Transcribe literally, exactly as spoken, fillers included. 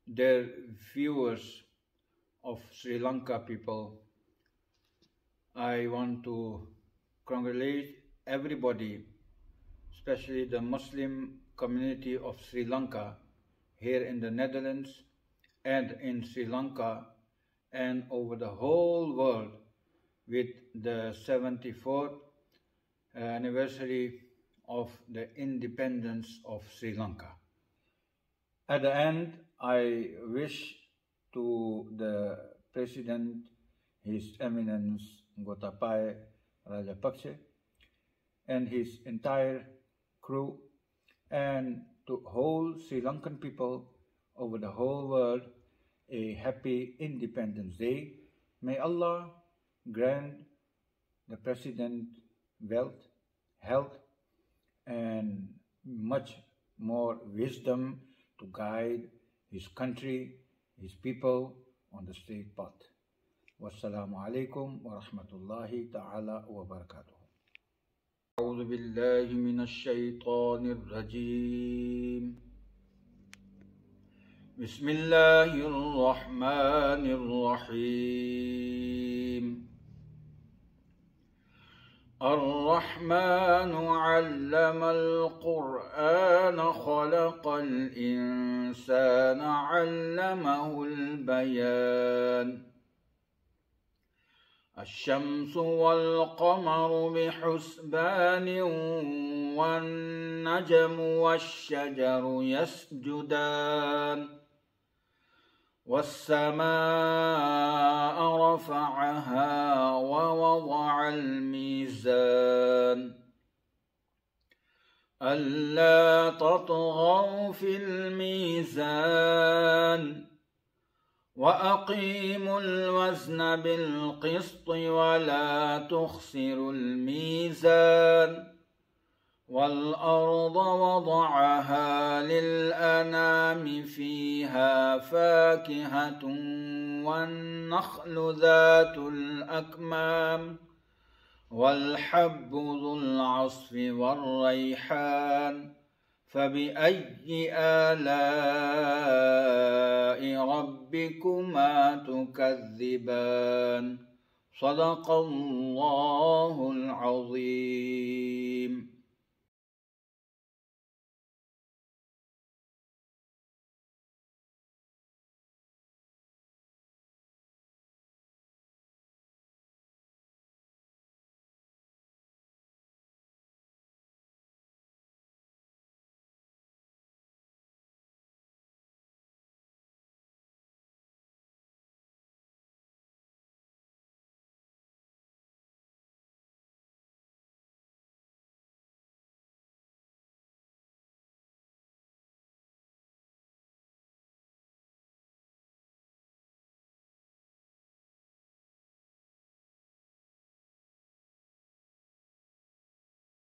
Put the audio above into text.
dear viewers of Sri Lanka people, I want to congratulate everybody, especially the Muslim community of Sri Lanka here in the Netherlands and in Sri Lanka and over the whole world with the seventy-fourth anniversary of the independence of Sri Lanka. At the end, I wish to the President, His Eminence Gotabaya Rajapaksa, and his entire crew, and to whole Sri Lankan people over the whole world a happy Independence Day. May Allah grant the President wealth, health, and much more wisdom to guide his country, his people on the straight path. Wassalamu alaikum wa rahmatullahi ta'ala wa barakatuh. أعوذ بالله من الشيطان الرجيم. بسم الله الرحمن الرحيم. الرحمن علم القرآن خلق الإنسان علمه البيان. الشمس والقمر بحسبان والنجم والشجر يسجدان. والسماء رفعها ووضع الميزان ألا تطغوا في الميزان وأقيموا الوزن بالقسط ولا تخسروا الميزان والأرض وضعها للأنام فيها فاكهة والنخل ذات الأكمام والحب ذو العصف والريحان فبأي آلاء ربكما تكذبان. صدق الله العظيم.